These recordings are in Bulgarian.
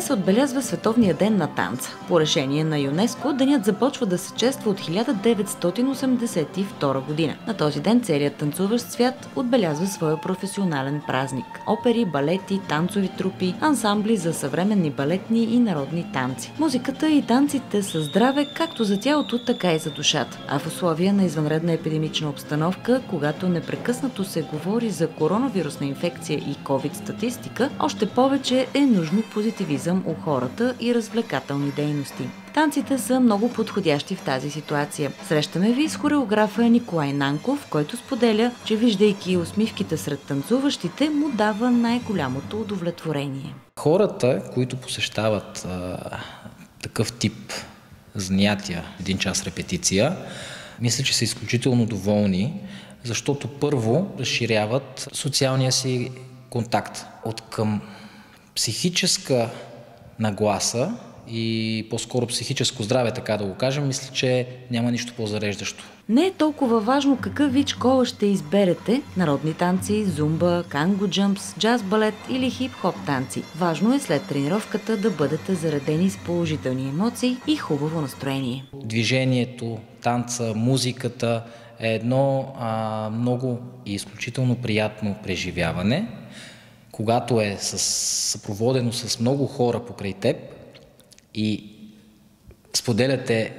се отбелязва Световния ден на танца. По решение на ЮНЕСКО, денят започва да се чества от 1982 година. На този ден целият танцуващ свят отбелязва своя професионален празник. Опери, балети, танцови трупи, ансамбли за съвременни балетни и народни танци. Музиката и танците са здраве както за тялото, така и за душата. А в условия на извънредна епидемична обстановка, когато непрекъснато се говори за коронавирусна инфекция и ковид статистика, още повече е нужно позитивизъм у хората и развлекателни дейности. Танците са много подходящи в тази ситуация. Срещаме ви с хореографа Николай Нанков, който споделя, че виждайки усмивките сред танцуващите, му дава най-голямото удовлетворение. Хората, които посещават такъв тип занятия, 1 час репетиция, мисля, че са изключително доволни, защото първо разширяват социалния си контакт. От към психическа нагласа и по-скоро психическо здраве, така да го кажем, мисля, че няма нищо по-зареждащо. Не е толкова важно какъв вид школа ще изберете – народни танци, зумба, канго джъмпс, джаз балет или хип-хоп танци. Важно е след тренировката да бъдете заредени с положителни емоции и хубаво настроение. Движението, танца, музиката е едно много и изключително приятно преживяване, когато е съпроводено с много хора покрай теб и споделяте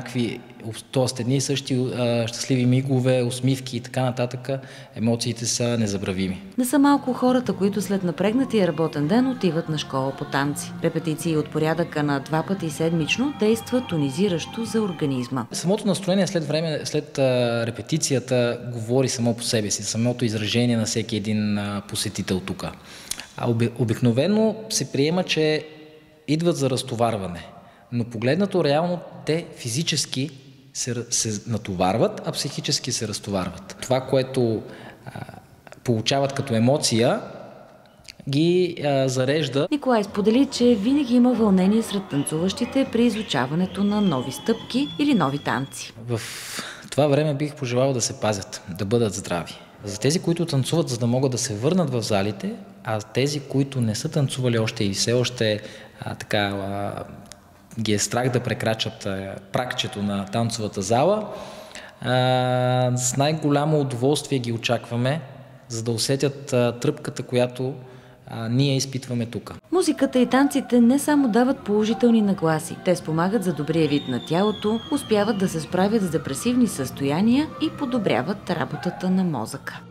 едни и същи щастливи мигове, усмивки и така нататък, емоциите са незабравими. Не са малко хората, които след напрегнатия работен ден отиват на школа по танци. Репетиции от порядъка на 2 пъти седмично действат тонизиращо за организма. Самото настроение след репетицията говори само по себе си, самото изражение на всеки един посетител тук. Обикновено се приема, че идват за разтоварване. Но погледнато реално те физически се натоварват, а психически се разтоварват. Това, което получават като емоция, ги зарежда. Николай сподели, че винаги има вълнение сред танцуващите при изучаването на нови стъпки или нови танци. В това време бих пожелал да се пазят, да бъдат здрави. За тези, които танцуват, за да могат да се върнат в залите, а тези, които не са танцували още и все още ги е страх да прекрачат прагчето на танцовата зала, с най-голямо удоволствие ги очакваме, за да усетят тръпката, която ние изпитваме тук. Музиката и танците не само дават положителни нагласи, те спомагат за добрия вид на тялото, успяват да се справят с депресивни състояния и подобряват работата на мозъка.